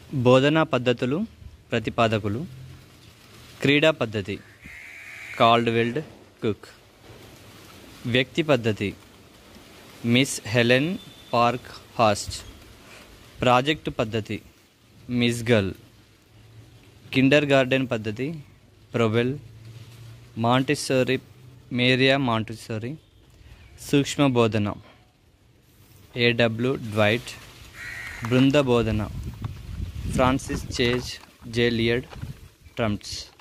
బోధనా పద్ధతులు ప్రతిపాదకులు. క్రీడా పద్ధతి కాల్డ్వెల్ కుక్. వ్యక్తి పద్ధతి Miss Helen Parkhurst. Project పద్ధతి మిస్ గల్. కిండర్ గార్డెన్ పద్ధతి ప్రొవెల్. Montessori Maria Montessori. సూక్ష్మ బోధన ఏడబ్ల్యూ డ్వైట్. బృంద బోధన ఫ్రాన్సిస్ చేజ్ జేలియడ్ ట్రంప్స్.